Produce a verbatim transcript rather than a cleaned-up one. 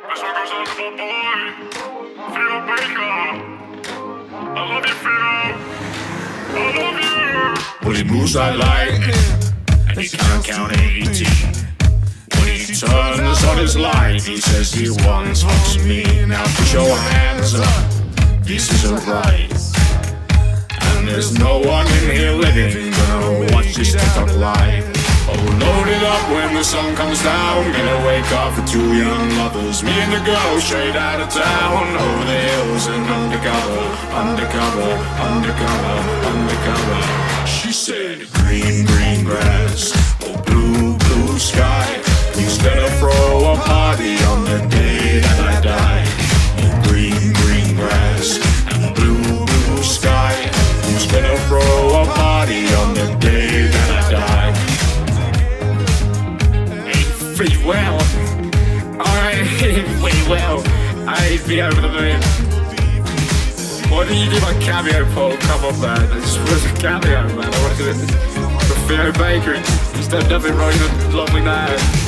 This one goes out to my boy, Theo Baker. I love you, Theo. I love you. When he moves like lightning, and he can't count eighteen. When he turns on his light, he says he wants wants me. Now put your hands up, this isn't right. And there's no one in here living gonna watch this TikTok live. Oh, load it up when the sun comes down. Gonna wake up for two young lovers, me and the girl straight out of town. Over the hills and undercover, undercover, undercover, undercover. She said, green, green grass, or blue, blue sky. He's gonna throw a party on the day that I die. Green, green grass, and blue, blue sky. Who's gonna throw a party on the day that I die? Pretty well. Alright, pretty well. I'd be over the moon. What did you do my cameo, Paul? Come on, man. I just was a cameo, man. I wanted to do it for Theo Baker. He's done nothing wrong with Lonely Man.